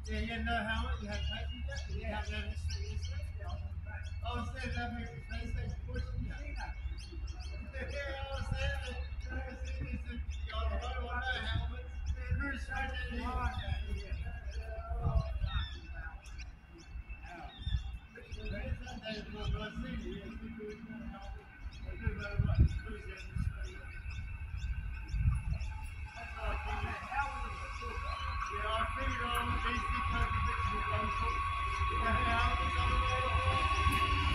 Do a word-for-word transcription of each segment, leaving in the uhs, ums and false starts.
Yeah, you had no helmet, you had passenger, you yeah. had no history. I was saying that makes the PlayStation pushing you. Yeah, I was saying that. I was saying this is the other way, no helmets. Cruise straight down the hill. Sometimes when I see you, I think there was no helmet. I do know what cruise down the street. That's what I figured. Yeah, I figured all the basic contradictions of local. The helmets on the road.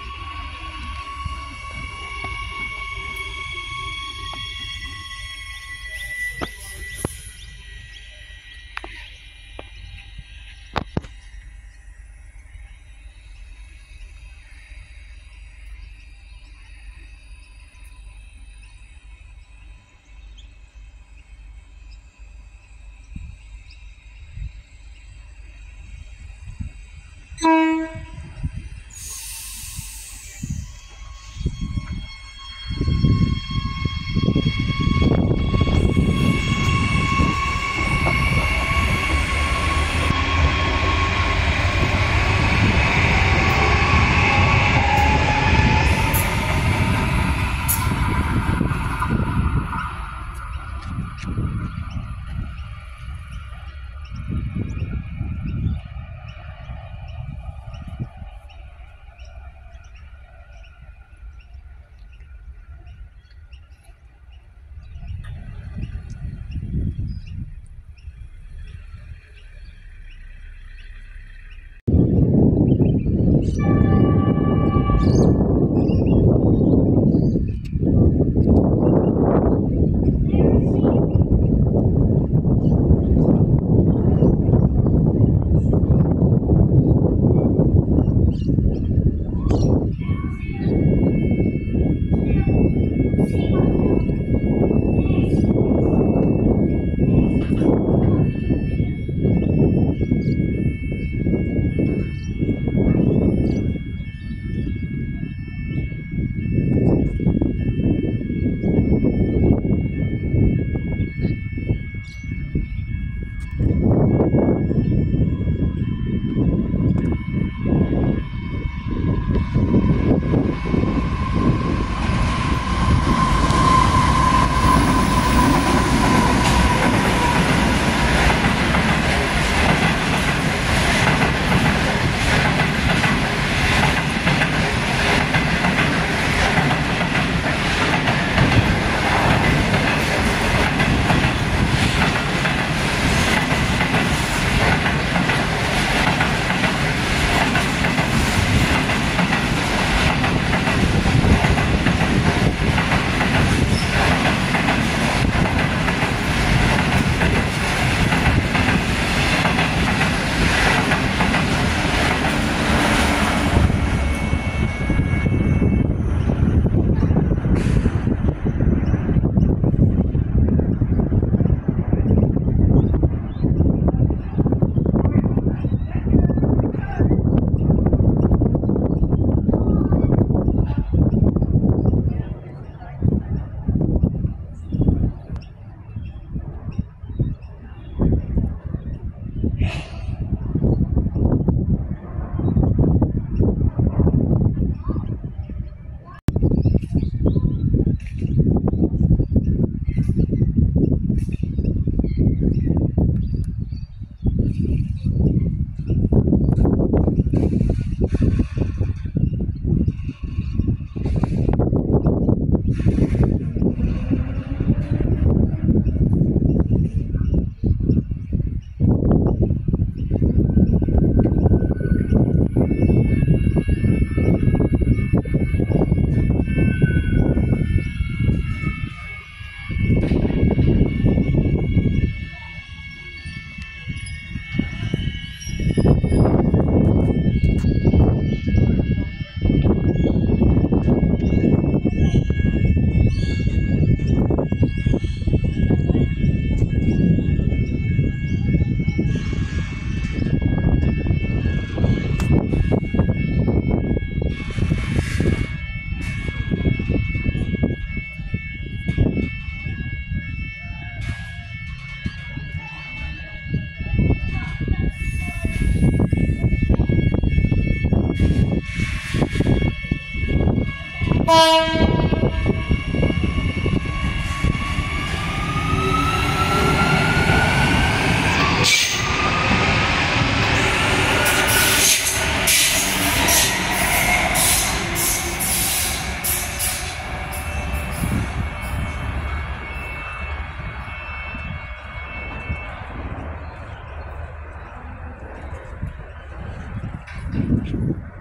Thank you.